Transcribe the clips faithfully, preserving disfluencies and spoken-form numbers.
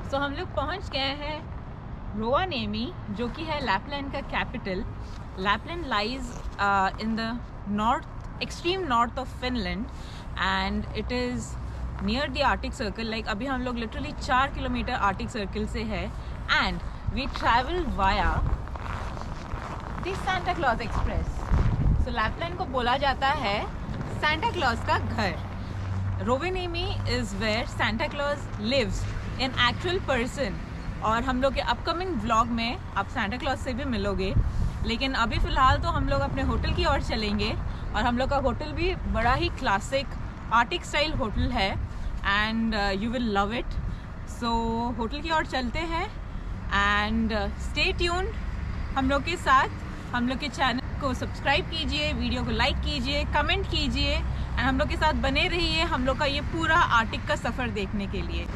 सो हम लोग पहुंच गए हैं रोवानेमी, जो कि है लैपलैंड का capital. Lapland lies in the north, extreme north of Finland, and it is near the Arctic circle. Like अभी हम लोग लिटरली चार किलोमीटर आर्टिक सर्कल से है, and we travel via the Santa Claus express. So Lapland को बोला जाता है सांता क्लॉज का घर। Rovaniemi is where Santa Claus lives in actual person. और हम लोग के अपकमिंग व्लॉग में आप सांता क्लॉज से भी मिलोगे, लेकिन अभी फ़िलहाल तो हम लोग अपने होटल की ओर चलेंगे। और हम लोग का होटल भी बड़ा ही क्लासिक आर्टिक स्टाइल होटल है, and you will love it. So hotel की ओर चलते हैं, एंड स्टे ट्यून्ड हम लोग के साथ। हम लोग के चैनल को सब्सक्राइब कीजिए, वीडियो को लाइक कीजिए, कमेंट कीजिए, एंड हम लोग के साथ बने रहिए हम लोग का ये पूरा आर्टिक का सफ़र देखने के लिए।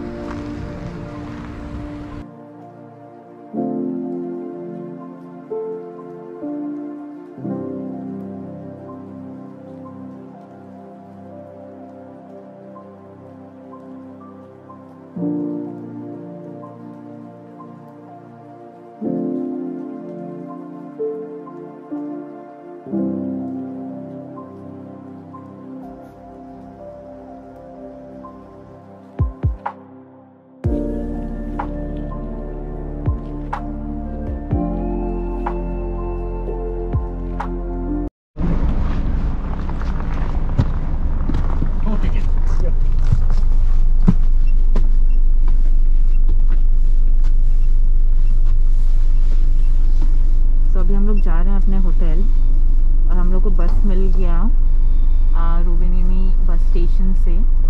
अभी हम लोग जा रहे हैं अपने होटल, और हम लोग को बस मिल गया रोवानेमी बस स्टेशन से।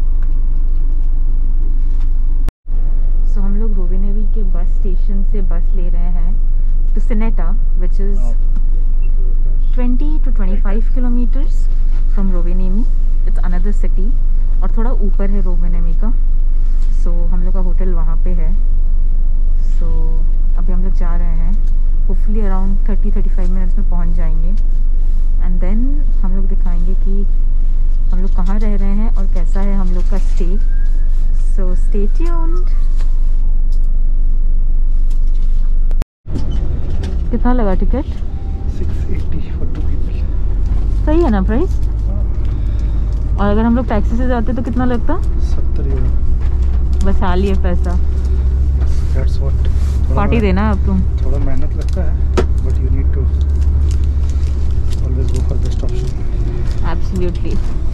सो so, हम लोग रोवानेमी के बस स्टेशन से बस ले रहे हैं to Sinetta, which is twenty to twenty five kilometres from Rovaniemi. It's another city, और थोड़ा ऊपर है रोवानेमी का। सो so, हम लोग का होटल वहाँ पे है। सो so, अभी हम लोग जा रहे हैं, hopefully around thirty thirty five minutes में पहुंच जाएंगे, एंड देन हम लोग दिखाएंगे कि हम लोग कहाँ रह रहे हैं और कैसा है हम लोग का स्टे। So stay tuned. कितना लगा ticket? Six eighty for two people. सही है ना प्राइस? और अगर हम लोग टैक्सी से जाते तो कितना लगता? सत्तर यूरो। बस आ लिए पैसा। That's what, पार्टी देना अब तुम। थोड़ा मेहनत लगता है, but you need to always go for best option. Absolutely.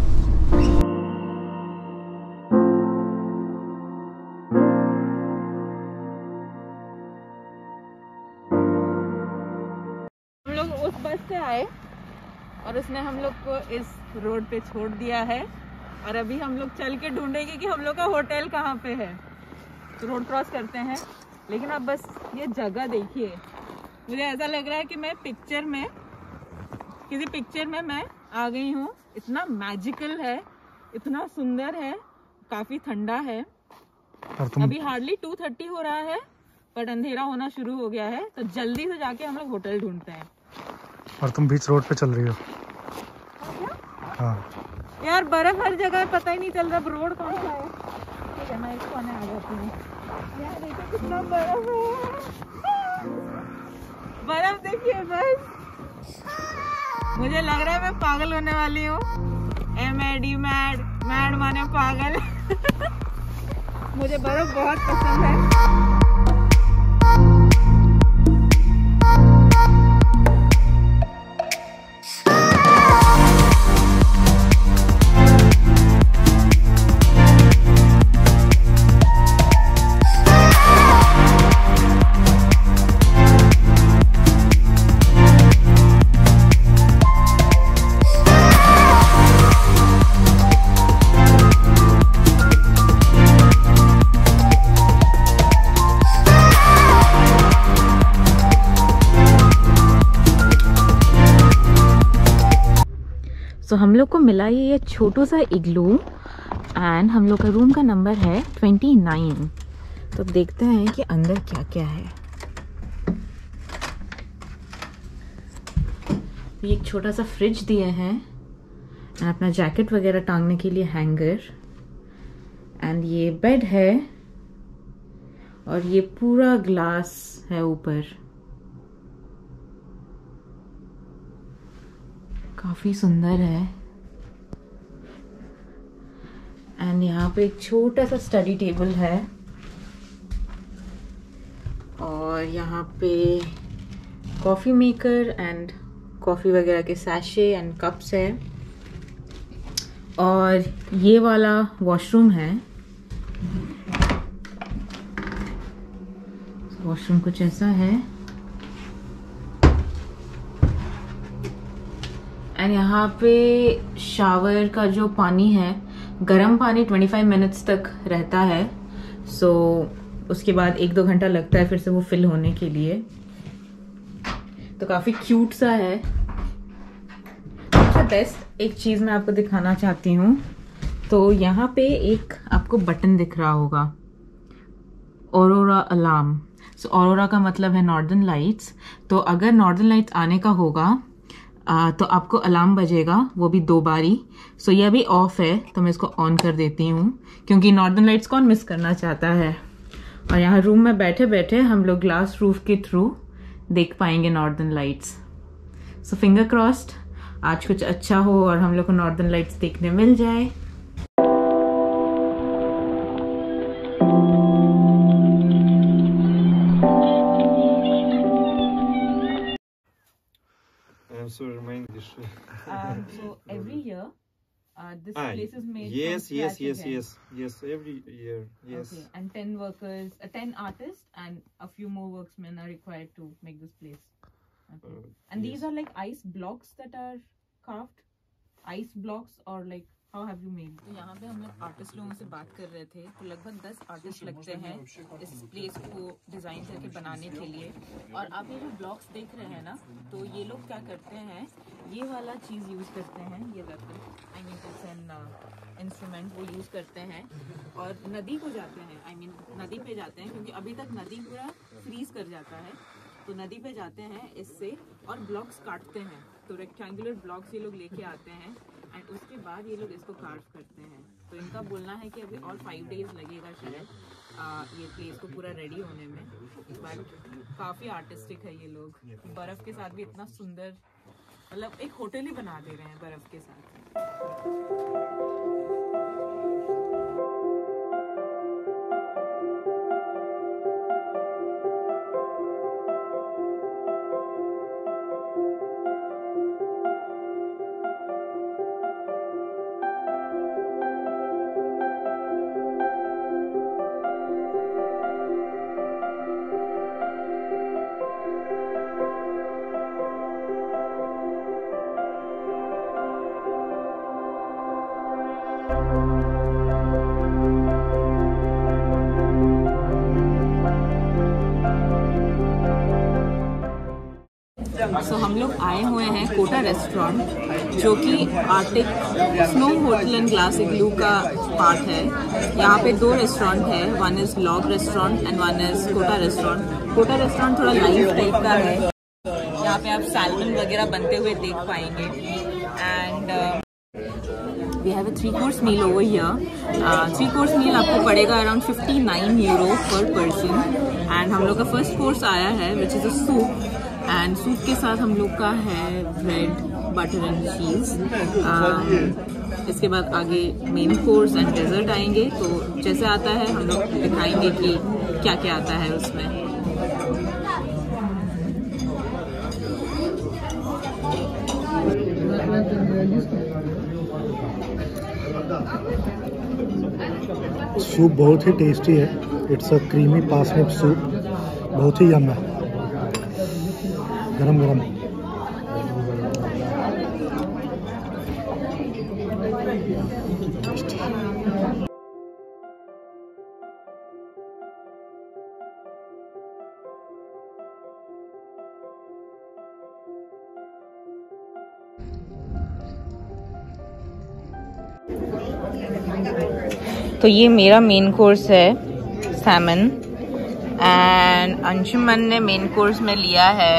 हम लोग उस बस से आए और उसने हम लोग को इस रोड पे छोड़ दिया है, और अभी हम लोग चल के ढूंढेंगे कि हम लोग का होटल कहाँ पे है। तो रोड क्रॉस करते हैं, लेकिन अब बस ये जगह देखिए, मुझे ऐसा लग रहा है कि मैं पिक्चर में, किसी पिक्चर में मैं आ गई हूँ। इतना मैजिकल है, इतना सुंदर है, काफ़ी ठंडा है। और तुम... अभी हार्डली टू थर्टी हो रहा है, बट अंधेरा होना शुरू हो गया है, तो जल्दी से जाके हम लोग होटल ढूंढते हैं। और तुम बीच रोड पे चल रही हो? हाँ यार, बर्फ हर जगह, पता ही नहीं चल रहा रोड कौन सा है। ठीक है, मैं इसको आने आ जाती हूँ। यार देखो कितना बर्फ है, बर्फ देखिए बस। मुझे लग रहा है मैं पागल होने वाली हूँ। M A D mad, mad माने पागल। मुझे बर्फ बहुत पसंद है। तो हम लोग को मिला ये ये छोटू सा इग्लू, एंड हम लोग का रूम का नंबर है ट्वेंटी नाइन। तो देखते हैं कि अंदर क्या क्या है। ये एक छोटा सा फ्रिज दिए हैं, एंड अपना जैकेट वगैरह टांगने के लिए हैंगर, एंड ये बेड है, और ये पूरा ग्लास है ऊपर, काफी सुंदर है। एंड यहाँ पे एक छोटा सा स्टडी टेबल है और यहाँ पे कॉफ़ी मेकर एंड कॉफ़ी वगैरह के सैशे एंड कप्स है। और ये वाला वॉशरूम है, वॉशरूम कुछ ऐसा है। एंड यहाँ पे शावर का जो पानी है, गर्म पानी पच्चीस मिनट्स तक रहता है। सो so, उसके बाद एक दो घंटा लगता है फिर से वो फिल होने के लिए। तो काफ़ी क्यूट सा है। सबसे बेस्ट एक चीज़ मैं आपको दिखाना चाहती हूँ। तो यहाँ पे एक आपको बटन दिख रहा होगा, ऑरोरा अलार्म। सो ऑरोरा का मतलब है नॉर्दर्न लाइट्स। तो अगर नॉर्दर्न लाइट्स आने का होगा आ, तो आपको अलार्म बजेगा, वो भी दो बारी। सो ये अभी ऑफ है तो मैं इसको ऑन कर देती हूँ, क्योंकि नॉर्दर्न लाइट्स कौन मिस करना चाहता है। और यहाँ रूम में बैठे बैठे हम लोग ग्लास रूफ के थ्रू देख पाएंगे northern lights. So finger crossed आज कुछ अच्छा हो और हम लोग को नॉर्दर्न लाइट्स देखने मिल जाए। So remind this. Um, so every year, uh, this ah, place is made. Yes, from yes, scratch yes, again. yes, yes. Every year, yes. Okay, and ten workers, uh, ten artists, and a few more workmen are required to make this place. Okay. Uh, and yes. these are like ice blocks that are carved, ice blocks, or like how have you made? तो यहाँ पे हम लोग artist लोगों से बात कर रहे थे, तो लगभग दस आर्टिस्ट लगते हैं इस प्लेस को डिजाइन करके बनाने के लिए। और आप ये जो ब्लॉक्स देख रहे हैं ना, तो ये लोग क्या करते हैं, ये वाला चीज यूज करते हैं, ये weapon, I mean it's an instrument, वो यूज करते हैं और नदी को जाते हैं, आई I मीन mean, नदी पे जाते हैं, क्योंकि अभी तक नदी पूरा फ्रीज कर जाता है। तो नदी पे जाते हैं इससे और ब्लॉक्स काटते हैं। तो रेक्टेंगुलर ब्लॉक्स ये लोग लेके आते हैं एंड उसके बाद ये लोग इसको कार्व करते हैं। तो इनका बोलना है कि अभी और फाइव डेज लगेगा शायद आ, ये प्लेस को पूरा रेडी होने में। बट काफ़ी आर्टिस्टिक है ये लोग, बर्फ़ के साथ भी इतना सुंदर, मतलब एक होटल ही बना दे रहे हैं बर्फ़ के साथ। सो so, हम लोग आए हुए हैं कोटा रेस्टोरेंट, जो कि Arctic snow hotel and glass igloo का पार्ट है। यहाँ पे दो रेस्टोरेंट है, one is log restaurant and one is Kota restaurant. Kota restaurant थोड़ा लाइव टाइप का है, यहाँ पे आप सैल्मन वगैरह बनते हुए देख पाएंगे। And we have a three course meal over here. Three course meal आपको पड़ेगा around fifty nine euro per person. And हम लोग का फर्स्ट कोर्स आया है which is a soup, and soup के साथ हम लोग का है ब्रेड, बटर एंड चीज़। इसके बाद आगे मेन कोर्स एंड डेजर्ट आएंगे। तो जैसे आता है हम लोग दिखाएंगे कि क्या क्या आता है उसमें। सूप बहुत ही टेस्टी है। It's a creamy parsnip soup, बहुत ही यम है, गरम गरम। तो ये मेरा मेन कोर्स है सैमन, एंड अंशुमन ने मेन कोर्स में लिया है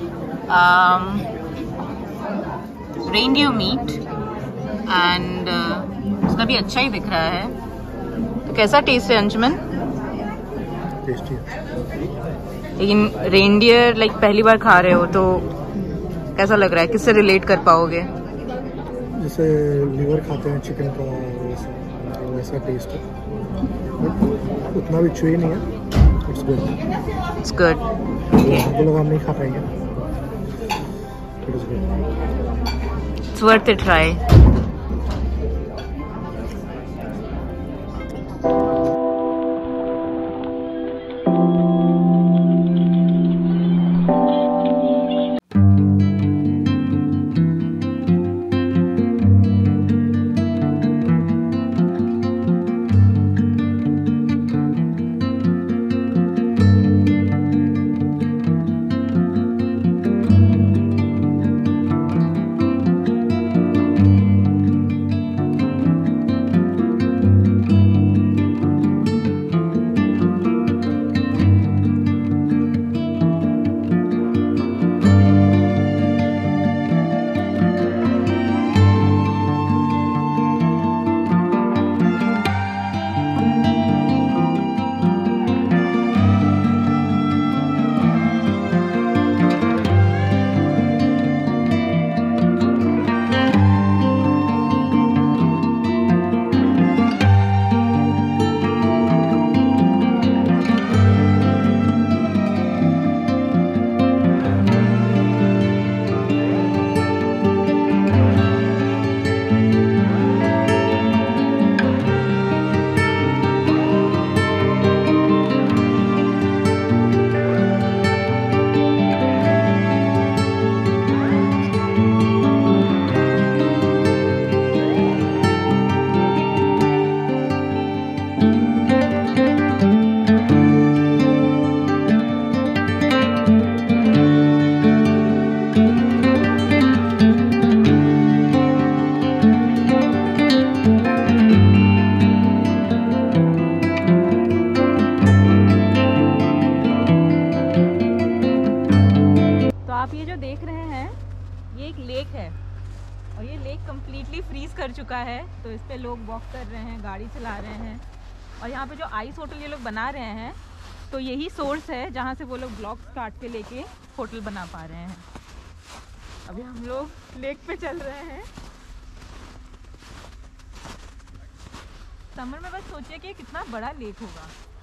रेनडियर मीट, एंड उसका भी अच्छा ही दिख रहा है। तो कैसा टेस्ट है अंशुमन? टेस्टी है। लेकिन रेनडियर लाइक पहली बार खा रहे हो तो कैसा लग रहा है, किससे रिलेट कर पाओगे? जैसे लीवर खाते हैं चिकन का वैसा वैसा टेस्ट है, बट उतना भी चुई नहीं है। It's good, it's good. हमको लोग हम नहीं खा पाएंगे। It is good, it's worth it try. और ये लेक कम्प्लीटली फ्रीज कर चुका है, तो इस पे लोग वॉक कर रहे हैं, गाड़ी चला रहे हैं। और यहाँ पे जो आइस होटल ये लोग बना रहे हैं, तो यही सोर्स है जहाँ से वो लोग ब्लॉक्स काट के लेके होटल बना पा रहे हैं। अभी हम लोग लेक पे चल रहे हैं। समर में बस सोचिए कि कितना बड़ा लेक होगा।